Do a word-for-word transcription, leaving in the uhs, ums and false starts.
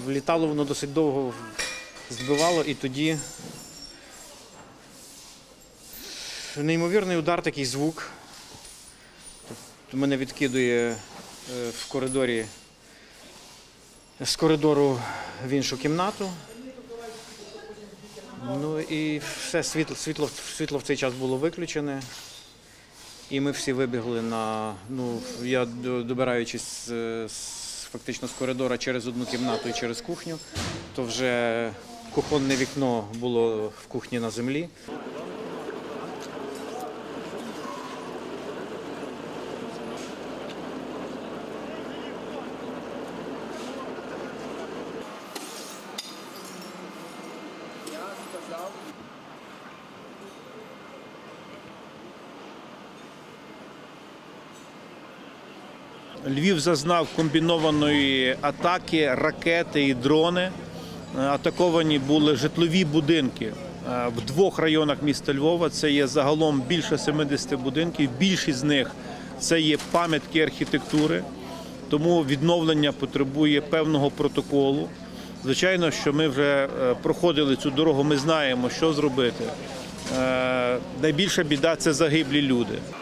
Влітало воно досить довго, збивало, і тоді неймовірний удар, такий звук. Мене відкидує в коридорі, з коридору в іншу кімнату. Ну і все, світло, світло, світло в цей час було виключене. І ми всі вибігли на, ну, я добираючись з, фактично з коридора через одну кімнату і через кухню, то вже кухонне вікно було в кухні на землі. Львів зазнав комбінованої атаки, ракети і дрони. Атаковані були житлові будинки в двох районах міста Львова. Це є загалом більше сімдесят будинків. Більшість з них – це є пам'ятки архітектури, тому відновлення потребує певного протоколу. Звичайно, що ми вже проходили цю дорогу, ми знаємо, що зробити. Найбільша біда – це загиблі люди.